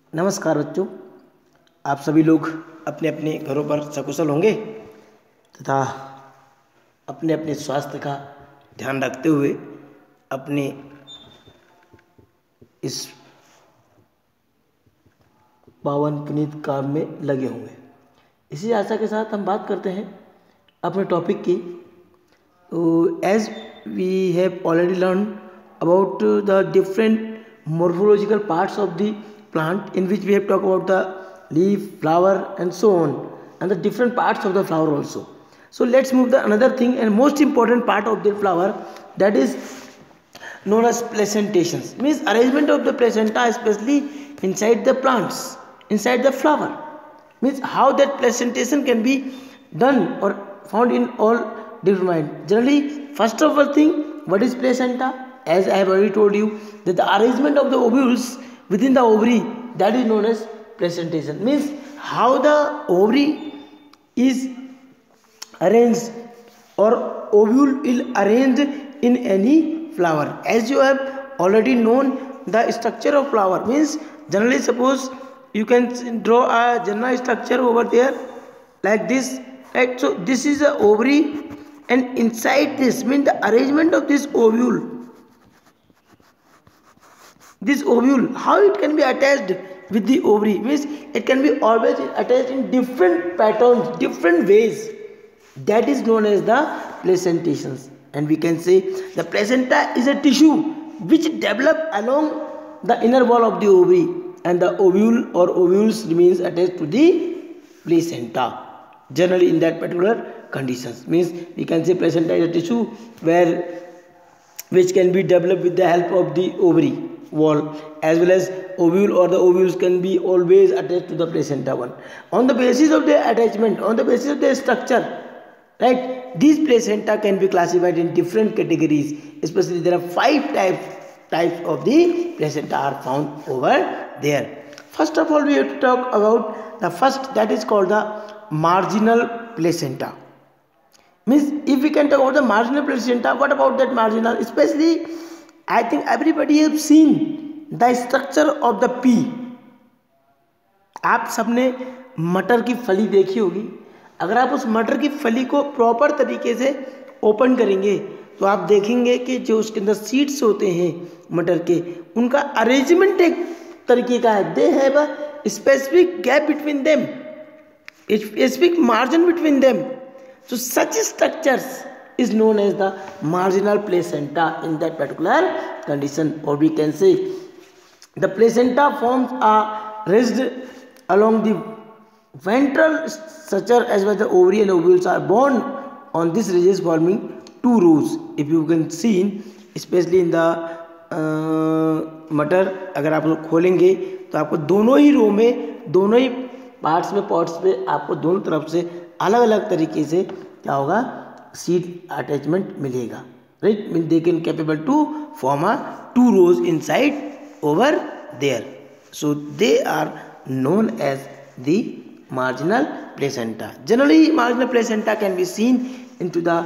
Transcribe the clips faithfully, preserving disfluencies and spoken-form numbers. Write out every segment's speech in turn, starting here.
नमस्कार बच्चों, आप सभी लोग अपने अपने घरों पर सकुशल होंगे तथा अपने अपने स्वास्थ्य का ध्यान रखते हुए अपने इस पावन पुनीत काम में लगे होंगे। इसी आशा के साथ हम बात करते हैं अपने टॉपिक की। As we have already learn about the different morphological parts of the plant, in which we have talked about the leaf, flower and so on, and the different parts of the flower also. So let's move the another thing and most important part of the flower, that is known as placentations. Means arrangement of the placenta, especially inside the plants, inside the flower. Means how that placentation can be done or found in all different mind. Generally, first of all thing, what is placenta? As I have already told you, that the arrangement of the ovules within the ovary, that is known as placentation. Means how the ovary is arranged or ovule is arranged in any flower. As you have already known the structure of flower, means generally suppose you can draw a general structure over there like this, right? So this is the ovary, and inside this means the arrangement of this ovule. This ovule, how it can be attached with the ovary, means it can be always attached in different patterns, different ways. That is known as the placentations. And we can say the placenta is a tissue which develop along the inner wall of the ovary, and the ovule or ovules remains attached to the placenta. Generally in that particular conditions, means we can say placenta is a tissue where which can be developed with the help of the ovary wall, as well as ovule or the ovules can be always attached to the placenta one. On the basis of the attachment, on the basis of the structure, right, these placenta can be classified in different categories. Especially there are five types types of the placenta are found over there. First of all, we have to talk about the first, that is called the marginal placenta. Means if we can talk about the marginal placenta, what about that marginal? Especially I think everybody have seen the structure of the pea. आप सबने मटर की फली देखी होगी। अगर आप उस मटर की फली को प्रॉपर तरीके से ओपन करेंगे तो आप देखेंगे कि जो उसके अंदर सीड्स होते हैं मटर के, उनका अरेंजमेंट एक तरीके का है। They have a specific gap between them, specific margin between them. So such structures is known as the marginal placenta in that particular condition. Or we can say the placenta forms are raised along the ventral structure, as well as the ovary and ovules are born on this ridges, forming two rows. If you can see, especially in the मटर, अगर आप लोग खोलेंगे तो आपको दोनों ही रो में, दोनों ही पार्ट्स में, पॉट्स पे आपको दोनों तरफ से अलग अलग तरीके से क्या होगा, सीड अटैचमेंट मिलेगा, right. Mean they can capable to form a two rows inside over there. So they are known as the marginal placenta. Generally, marginal placenta can be seen into the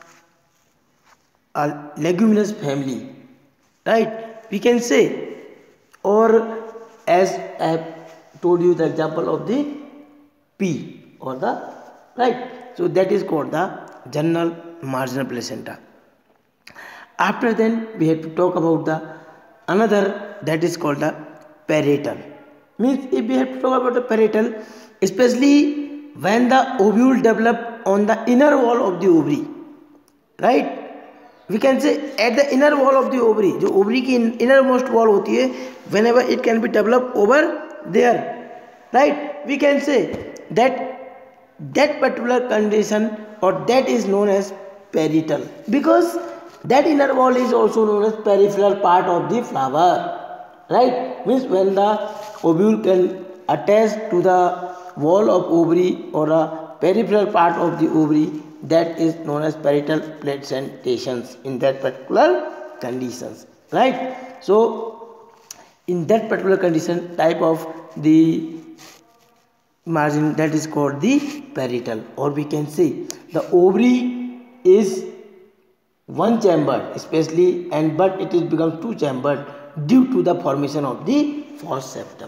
uh, leguminous family, right? We can say, or as I have told you the example of the pea or the, right? So that is called the general marginal placenta. After then, we have to talk about the another, that is called the parietal. Means if we have to talk about the parietal, especially when the ovule develop on the inner wall of the ovary, right? We can say at the inner wall of the ovary, जो ovary की innermost wall होती है, whenever it can be developed over there, right? We can say that that particular condition or that is known as parietal, because that inner wall is also known as peripheral part of the flower, right? Means when the ovule can attach to the wall of ovary or a peripheral part of the ovary, that is known as parietal placentations in that particular conditions, right? So in that particular condition type of the margin, that is called the parietal. Or we can say the ovary is one chambered, especially, and but it is become two chambered due to the formation of the false septum.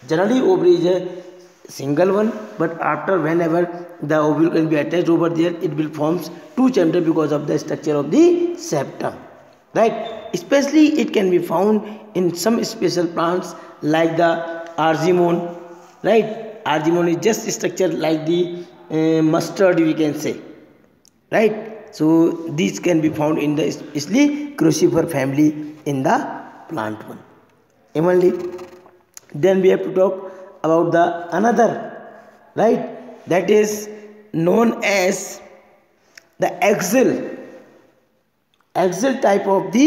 Generally ovary is a single one, but after whenever the ovule can be attached over there, it will forms two chamber because of the structure of the septum, right? Especially it can be found in some special plants like the argemone, right? Argemone is just structured like the uh, mustard, we can say, right? So these can be found in the especially crucifer family in the plant one. Evenly, then we have to talk about the another, right, that is known as the axial axial type of the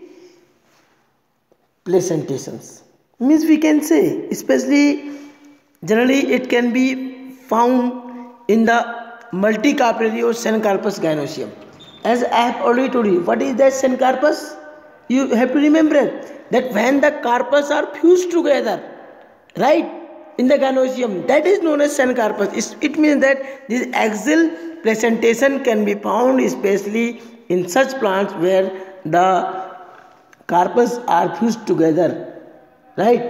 placentations. Means we can say, especially generally it can be found in the multicarpellary or Sencarpus gynoecium. As I have already told you, what is that Sencarpus? You have to remember that when the carpus are fused together, right, in the gynoecium, that is known as Sencarpus. It means that this axial placentation can be found especially in such plants where the carpus are fused together, right,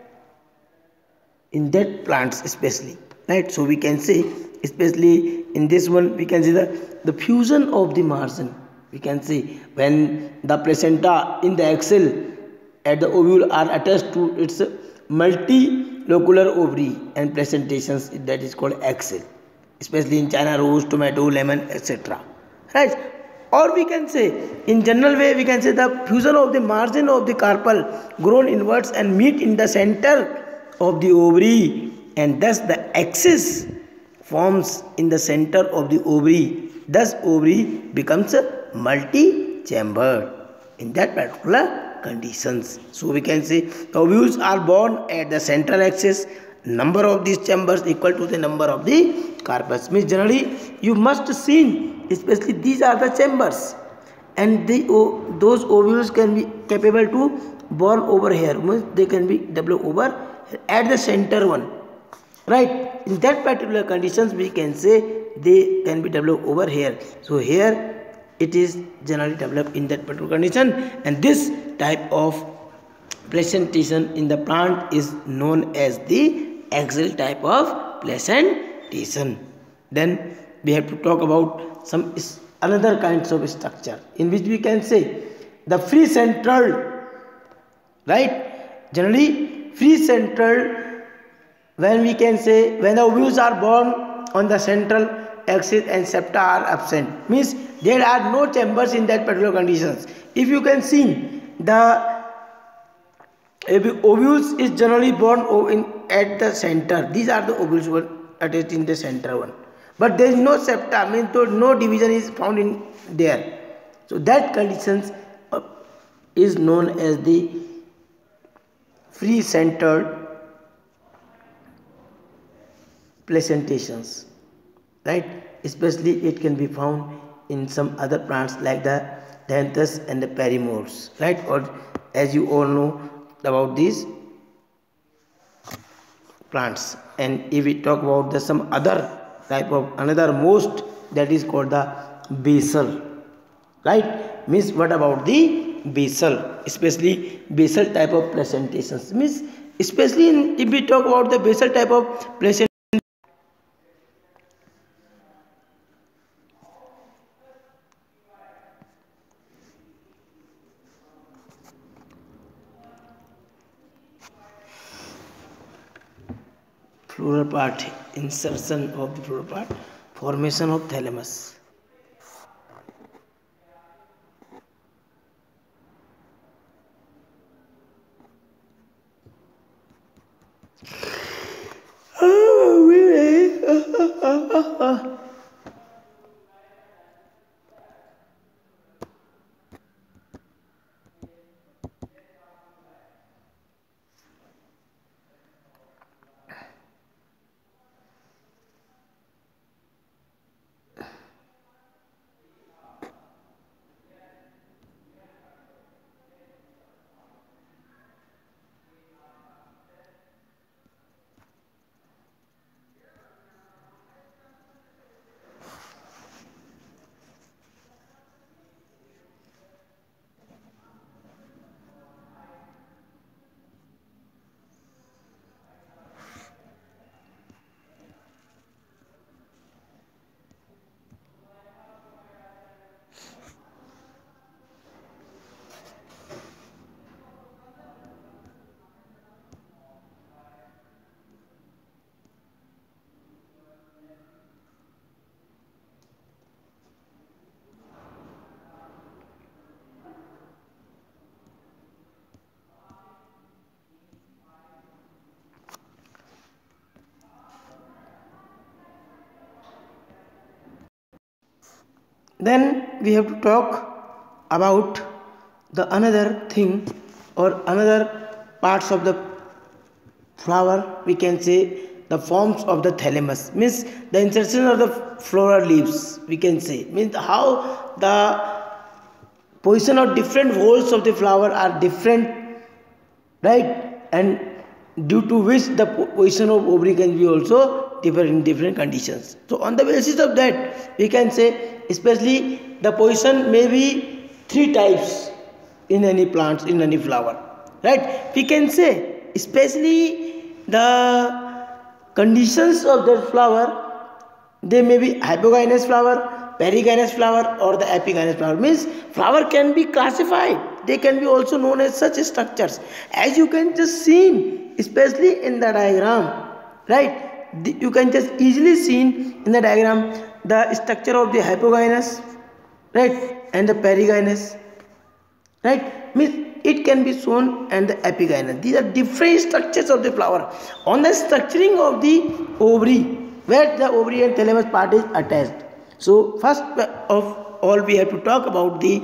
in that plants especially, right? So we can say, especially in this one, we can see the, the fusion of the margin. We can see when the placenta in the axil at the ovule are attached to its multilocular ovary and placentations, that is called axil, especially in China rose, tomato, lemon, etc., right? Or we can say, in general way, we can say the fusion of the margin of the carpel grown inwards and meet in the center of the ovary, and thus the axis forms in the center of the ovary. Thus ovary becomes multi-chambered in that particular conditions. So we can say the ovules are born at the central axis. Number of these chambers equal to the number of the carpus. Means generally you must seen, especially these are the chambers, and the oh, those ovules can be capable to born over here. Means they can be developed over at the center one, right? In that particular conditions, we can say they can be developed over here. So here it is generally developed in that particular condition, and this type of placentation in the plant is known as the axial type of placentation. Then we have to talk about some another kinds of structure in which we can say the free central, right? Generally free central, when we can say when the ovules are born on the central axis and septa are absent, means there are no chambers in that particular conditions. If you can see, the ovules is generally born in at the center. These are the ovules were attached in the center one, but there is no septa, means no division is found in there. So that conditions is known as the free centered placentations, right? Especially it can be found in some other plants like the Dianthus and the Perimores, right? Or as you all know about these plants. And if we talk about the some other type of another most, that is called the basal, right? Means what about the basal, especially basal type of placentations, means especially in, if we talk about the basal type of placentation, floral part, insertion of the floral part, formation of thalamus. Then we have to talk about the another thing or another parts of the flower. We can say the forms of the thalamus, means the insertion of the floral leaves, we can say, means how the position of different holes of the flower are different, right? And due to which the position of ovary can be also different in different conditions. So on the basis of that, we can say especially the position may be three types in any plants, in any flower, right? We can say especially the conditions of the flower, they may be hypogynous flower, perigynous flower, or the epigynous flower. Means flower can be classified, they can be also known as such structures, as you can just see, especially in the diagram, right? You can just easily see in the diagram the structure of the hypogynous, right, and the perigynous, right? Means it can be shown, and the epigynous. These are different structures of the flower. On the structuring of the ovary, where the ovary and thalamus part is attached. So first of all, we have to talk about the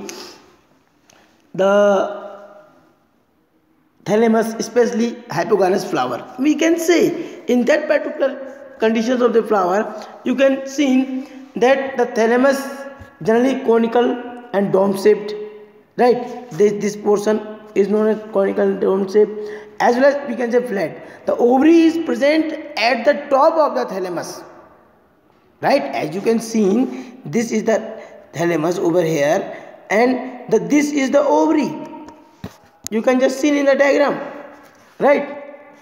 the thalamus, especially hypogynous flower. We can say in that particular conditions of the flower, you can see that the thalamus generally conical and dome shaped, right? This, this portion is known as conical dome shape, as well as we can say flat. The ovary is present at the top of the thalamus, right? As you can see, this is the thalamus over here, and the, this is the ovary. You can just see in the diagram, right?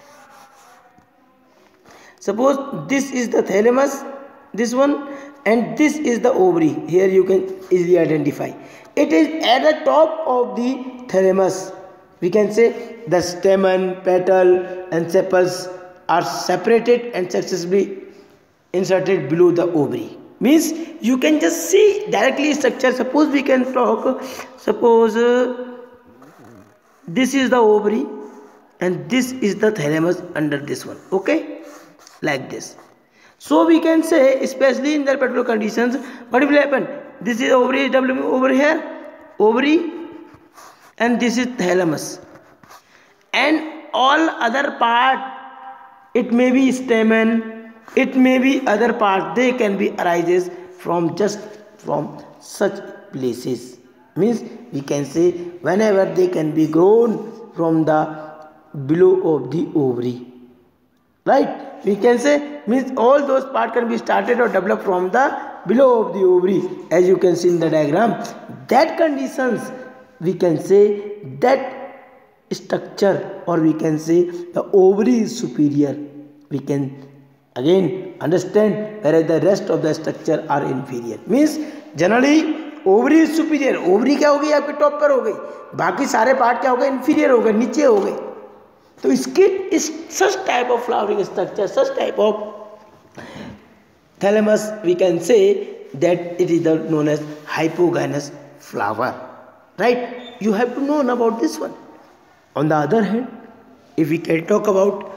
Suppose this is the thalamus, this one, and this is the ovary. Here you can easily identify. It is at the top of the thalamus. We can say the stamen, petal, and sepals are separated and successively inserted below the ovary. Means you can just see directly structure. Suppose we can talk, suppose uh, this is the ovary and this is the thalamus under this one, okay, like this. So we can say, especially in that particular conditions, what will happen? This is ovary, developing over here, ovary, and this is thalamus, and all other part, it may be stamen, it may be other part, they can be arises from just from such places. Means we can say whenever they can be grown from the below of the ovary, right? We can say means all those parts can be started or developed from the below of the ovary, as you can see in the diagram. That conditions, we can say that structure, or we can say the ovary is superior. We can again understand, whereas the rest of the structure are inferior. Means generally ovary is superior. Ovary क्या हो गई आपके top पर हो गई, बाकी सारे part क्या हो गए, इन्फीरियर हो गए, नीचे हो गए. तो इसकी इस such type of flowering structure, such type of thalamus, we can say that it is the known as hypogynous flower, right? You have to know about this one. On the other hand, if we can talk about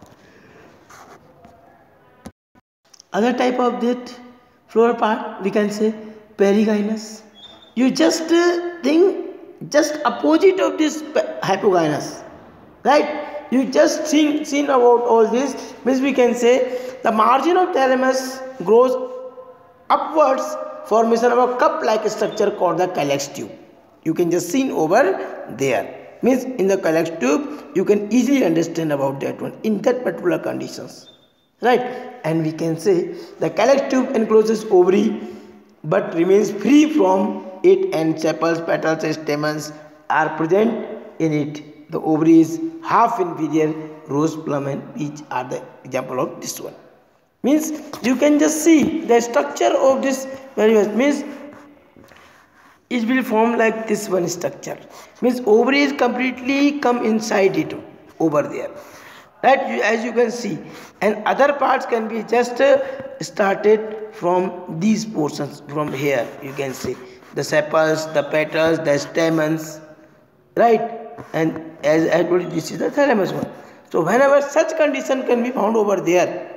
other type of that flower part, we can say perigynous. You just uh, think just opposite of this hypogynous, right? You just think seen about all this, means we can say the margin of thalamus grows upwards, formation of a cup like structure called the calyx tube. You can just see over there, means in the calyx tube you can easily understand about that one in that particular conditions, right? And we can say the calyx tube encloses ovary but remains free from it, and sepals, petals, stamens are present in it. The ovary is half inferior, rose, plum and peach are the example of this one. Means you can just see the structure of this various, means it will form like this one structure. Means ovary is completely come inside it over there, right? As you can see, and other parts can be just uh, started from these portions. From here you can see the sepals, the petals, the stamens, right? And as I told you, this is the thalamus one. So whenever such condition can be found over there,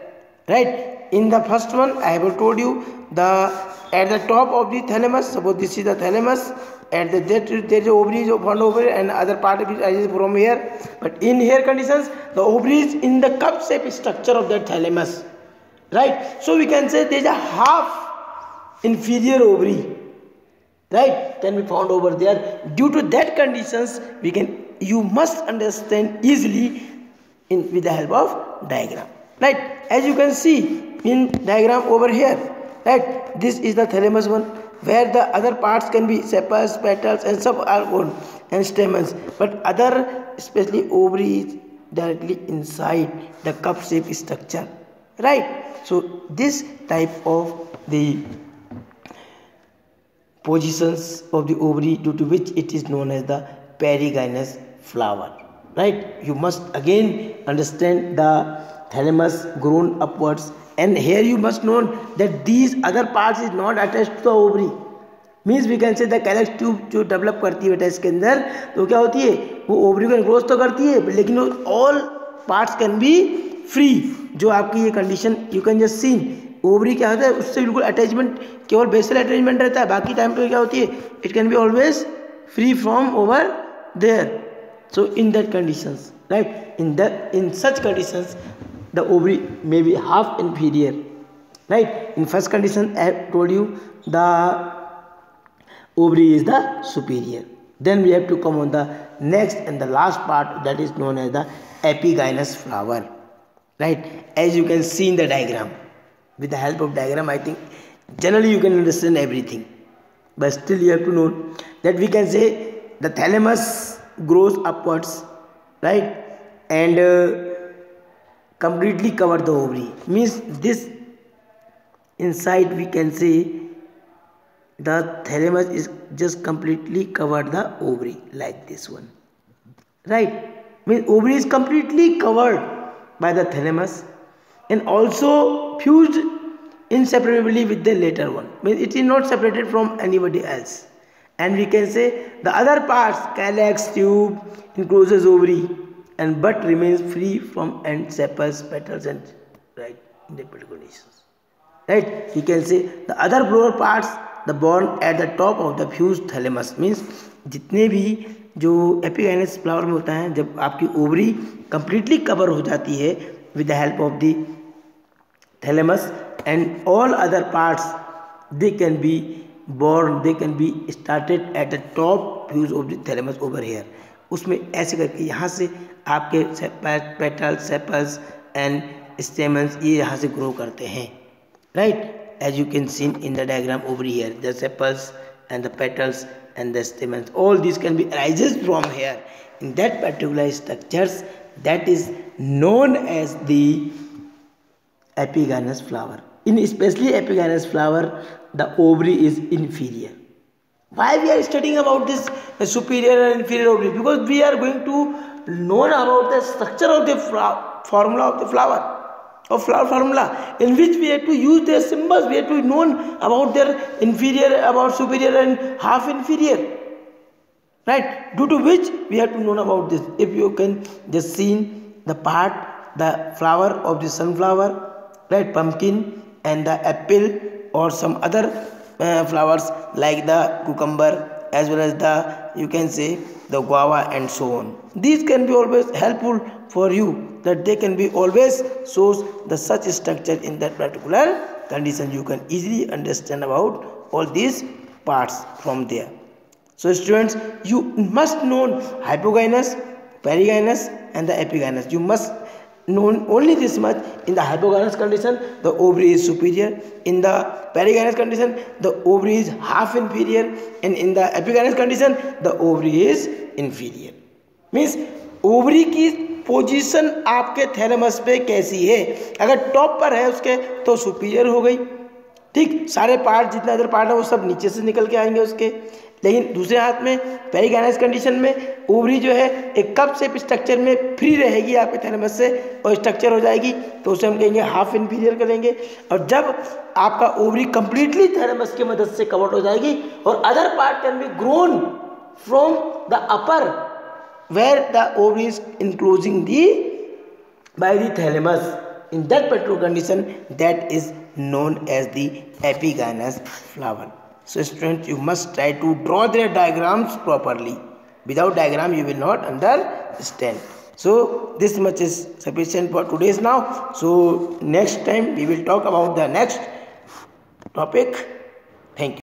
right? In the first one I have told you, the at the top of the thalamus, suppose this is the thalamus, at the there, there is ovary is found over here and other part of it arises from here, but in here conditions the ovary is in the cup shape structure of that thalamus, right? So we can say there is a half inferior ovary, right, can be found over there. Due to that conditions we can, you must understand easily in with the help of diagram, right? As you can see in diagram over here, right, this is the thalamus one, where the other parts can be sepals, petals and some are on and stamens, but other especially ovary is directly inside the cup shape structure, right? So this type of the positions of the ovary, due to which it is known as the perigynous flower, right? You must again understand the thalamus grown upwards, and here you must know that these other parts is not attached to the ovary, means we can say the calyx tube जो develop करती है बेटा इसके अंदर, तो क्या होती है वो ओवरी को एनक्लोज तो करती है, लेकिन all parts can be free. जो आपकी ये condition you can just seen, ovary क्या होता है उससे बिल्कुल अटैचमेंट केवल बेसल अटैचमेंट रहता है, बाकी टाइम पे क्या होती है it can be always free from over there. So in that conditions, right, in that in such conditions the ovary may be half inferior, right? In first condition I have told you the ovary is the superior. Then we have to come on the next and the last part, that is known as the epigynous flower, right? As you can see in the diagram, with the help of diagram I think generally you can understand everything, but still you have to know that we can say the thalamus grows upwards, right, and uh, completely cover the ovary, means this inside we can say the thalamus is just completely covered the ovary like this one, right? Means ovary is completely covered by the thalamus and also fused inseparably with the later one, means it is not separated from anybody else. And we can say the other parts, calyx, tube, encloses ovary and but remains free from end sepals, petals and, right, in the particular conditions, right? We can say the other lower parts the born at the top of the fused thalamus, means जितने भी जो epigynous flower में होता है, जब आपकी ovary completely cover हो जाती है with the help of the thalamus and all other parts they can be born, they can be started at the top fuse of the thalamus over here. उसमें ऐसे करके यहाँ से आपके पेटल्स, सेपल्स एंड स्टेमन्स ये यहाँ से grow करते हैं, right? As you can see in the diagram over here, the sepals and the petals and the stamens, all these can be arises from here in that particular structures that is known as the epigynous flower. In especially epigynous flower, the ovary is inferior. Why we are studying about this uh, superior and inferior ovary? Because we are going to know about the structure of the formula of the flower, of flower formula, in which we have to use their symbols, we have to know about their inferior, about superior and half inferior, right? Due to which we have to know about this. If you can just see the part, the flower of the sunflower, right, pumpkin and the apple or some other uh, flowers like the cucumber as well as the, you can say, the guava and so on. These can be always helpful for you, that they can be always shows the such structure in that particular condition. You can easily understand about all these parts from there. So students, you must know hypogynous, perigynous and the epigynous. You must know only this much. In the hypogynous condition the ovary is superior, in the perigynous condition the ovary is half inferior, and in the epigynous condition the ovary is inferior. Means ovary की position आपके thalamus पे कैसी है, अगर top पर है उसके तो सुपीरियर हो गई, ठीक, सारे पार्ट जितने अदर पार्ट है वो सब नीचे से निकल के आएंगे उसके. लेकिन दूसरे हाथ में पेरिगाइनस कंडीशन में ओवरी जो है एक कप शेप स्ट्रक्चर में फ्री रहेगी आपके थैलेमस से और स्ट्रक्चर हो जाएगी, तो उसे हम कहेंगे हाफ इन्फीरियर करेंगे. और जब आपका ओवरी कंप्लीटली थैलेमस की मदद से कवर्ड हो जाएगी और other part can be grown from the upper where the ovary is enclosing the by the thalamus, in that particular condition, that is known as the epigynous flower. So students, you must try to draw their diagrams properly. Without diagram you will not understand. So this much is sufficient for today's now. So next time we will talk about the next topic. Thank you.